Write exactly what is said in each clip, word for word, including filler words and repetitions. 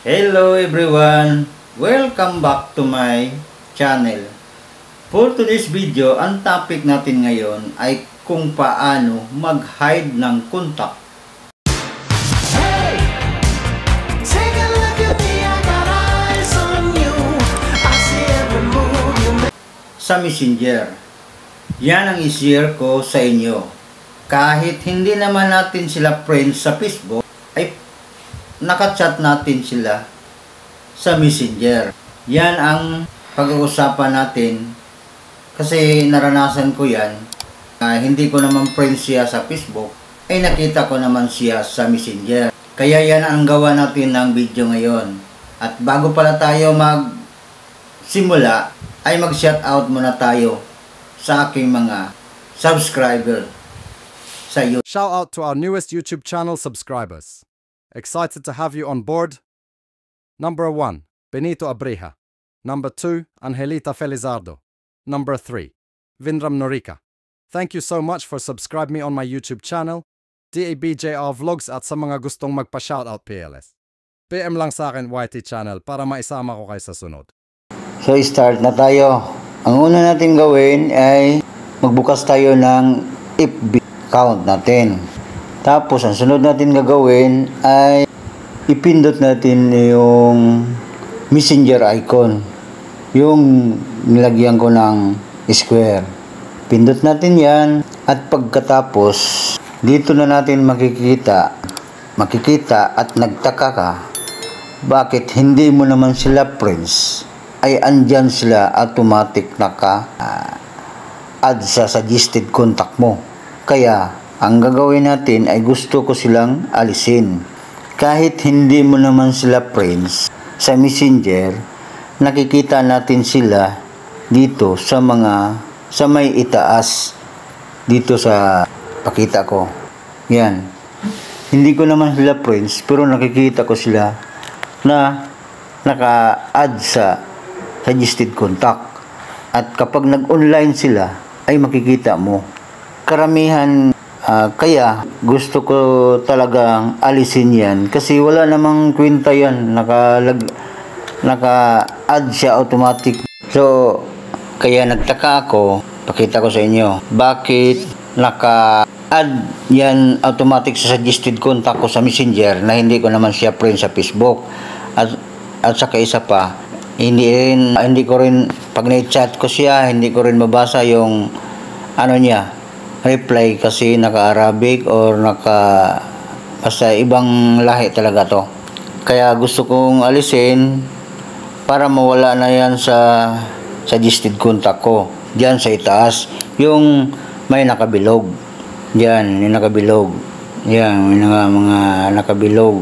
Hello everyone! Welcome back to my channel. For today's video, ang topic natin ngayon ay kung paano mag-hide ng contact sa Messenger. Yan ang i-share ko sa inyo. Kahit hindi naman natin sila friends sa Facebook, ay nakachat natin sila sa Messenger. Yan ang pag-uusapan natin kasi naranasan ko yan. Uh, hindi ko naman friends siya sa Facebook, ay nakita ko naman siya sa Messenger. Kaya yan ang gawa natin ng video ngayon. At bago pala tayo magsimula, ay mag-shoutout muna tayo sa aking mga subscriber sa YouTube. Shout out to our newest YouTube channel subscribers. Excited to have you on board. Number one, Benito Abreja. Number two, Angelita Felizardo. Number three, Vindram Norika. Thank you so much for subscribing me on my YouTube channel, D A B J R Vlogs, at sa mga gustong magpa-shoutout P L S. P M lang sa akin Y T channel para maisama ko kayo sa sunod. So start na tayo. Ang una natin gawin ay magbukas tayo ng F B account natin. Tapos, ang sunod natin gagawin ay ipindot natin yung messenger icon. Yung nilagyan ko ng square. Pindot natin yan. At pagkatapos, dito na natin makikita, makikita at nagtaka ka, bakit hindi mo naman sila friends, ay andyan sila automatic naka uh, add sa suggested contact mo. Kaya, ang gagawin natin ay gusto ko silang alisin. Kahit hindi mo naman sila friends sa Messenger, nakikita natin sila dito sa mga, sa may itaas, dito sa pakita ko. Yan. Hindi ko naman sila friends, pero nakikita ko sila na naka-add sa suggested contact. At kapag nag-online sila, ay makikita mo. Karamihan, uh, kaya gusto ko talagang alisin yan kasi wala namang kwenta yan, naka-add siya automatic. So kaya nagtaka ako, pakita ko sa inyo bakit naka-add yan automatic sa suggested contact ko sa Messenger na hindi ko naman siya friend sa Facebook. At, at saka isa pa, hindi rin, hindi ko rin pag na-chat ko siya, hindi ko rin mabasa yung ano niya reply kasi naka-Arabic or naka basta ibang lahi talaga to. Kaya gusto kong alisin para mawala na yan sa suggested contact ko. Diyan sa itaas, yung may nakabilog. Diyan, yung nakabilog. Yan, may mga, mga nakabilog.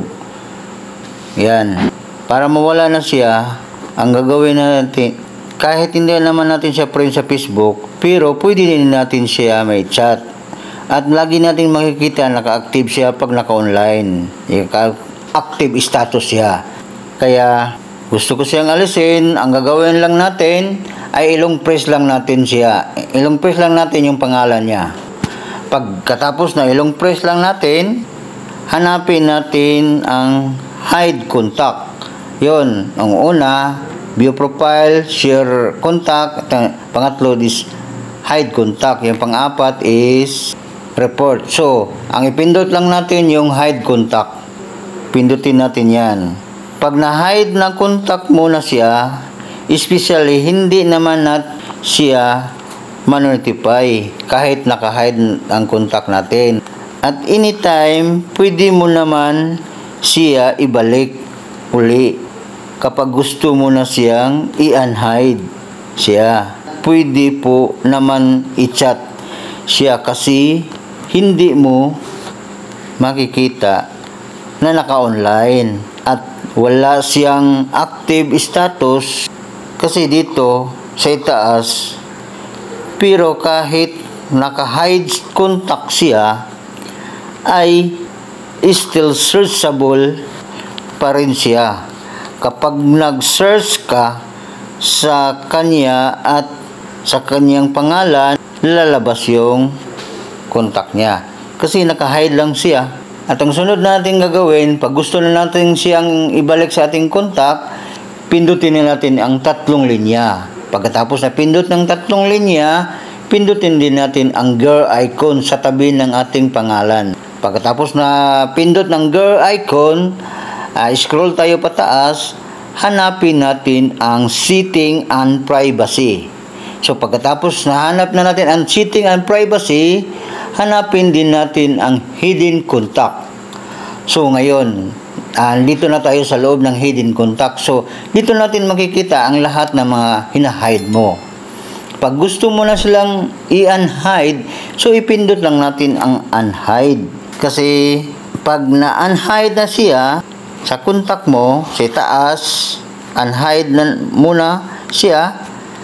Yan. Para mawala na siya, ang gagawin natin, kahit hindi naman natin siya friend sa Facebook, pero pwede din natin siya may chat. At lagi natin makikita naka-active siya pag naka-online. Active status siya. Kaya gusto ko siyang alisin. Ang gagawin lang natin ay ilong press lang natin siya. Ilong press lang natin yung pangalan niya. Pagkatapos na ilong press lang natin, hanapin natin ang hide contact. Yun, ang una, view profile, share contact. Pangatlo is hide contact. Yung pang-apat is report. So, ang ipindot lang natin yung hide contact. Pindutin natin yan. Pag na-hide na contact muna siya, especially hindi naman nat siya ma-notify kahit naka-hide ang contact natin. At anytime, pwede mo naman siya ibalik uli. Kapag gusto mo na siyang i-unhide siya, pwede po naman i-chat siya kasi hindi mo makikita na naka-online at wala siyang active status kasi dito sa itaas. Pero kahit naka-hide contact siya, ay still searchable pa rin siya. Kapag nag-search ka sa kanya at sa kanyang pangalan, lalabas yung contact niya. Kasi naka-hide lang siya. At ang sunod natin gagawin, pag gusto na natin siyang ibalik sa ating kontak, pindutin na natin ang tatlong linya. Pagkatapos na pindot ng tatlong linya, pindutin din natin ang girl icon sa tabi ng ating pangalan. Pagkatapos na pindot ng girl icon, uh, scroll tayo pataas, hanapin natin ang setting and privacy. So pagkatapos nahanap na natin ang setting and privacy, hanapin din natin ang hidden contact. So ngayon, uh, dito na tayo sa loob ng hidden contact. So dito natin makikita ang lahat ng mga hinahide mo. Pag gusto mo na silang i-unhide, so ipindot lang natin ang unhide. Kasi pag na-unhide na siya sa contact mo, sa taas, unhide na muna siya,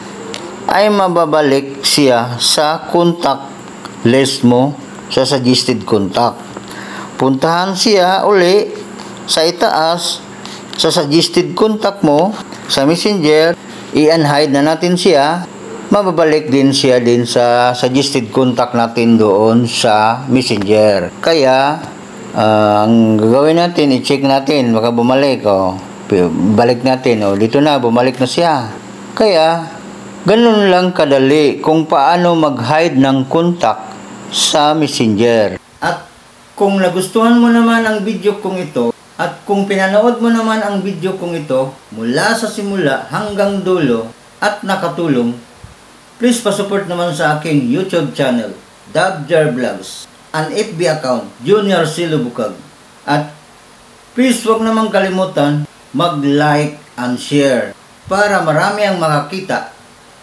ay mababalik siya sa contact list mo sa suggested contact. Puntahan siya uli sa itaas sa suggested contact mo sa Messenger, i-unhide na natin siya, mababalik din siya din sa suggested contact natin doon sa Messenger. Kaya uh, ang gagawin natin, i-check natin, baka bumalik, oh. Balik natin, oh, dito na, bumalik na siya. Kaya ganun lang kadali kung paano mag-hide ng contact sa Messenger. At kung nagustuhan mo naman ang video kong ito, at kung pinanood mo naman ang video kong ito mula sa simula hanggang dulo at nakatulong, please pasupport naman sa aking YouTube channel, Dabjar Vlogs, an F B account, Junior Silubukag. At please huwag naman kalimutan mag-like and share para marami ang makakita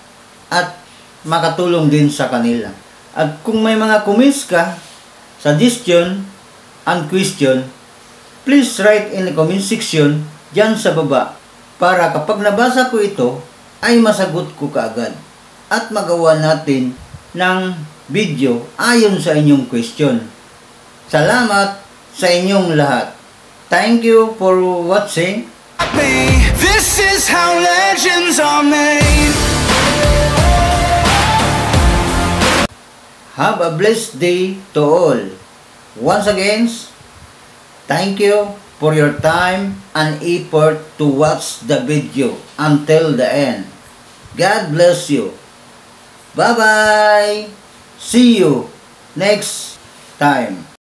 at makatulong din sa kanila. At kung may mga comments ka, suggestion, and question, please write in the comment section dyan sa baba para kapag nabasa ko ito, ay masagot ko kaagad at magawa natin ng video ayon sa inyong question. Salamat sa inyong lahat. Thank you for watching. This is how legends are made. Have a blessed day to all. Once again, thank you for your time and effort to watch the video until the end. God bless you. Bye-bye. See you next time.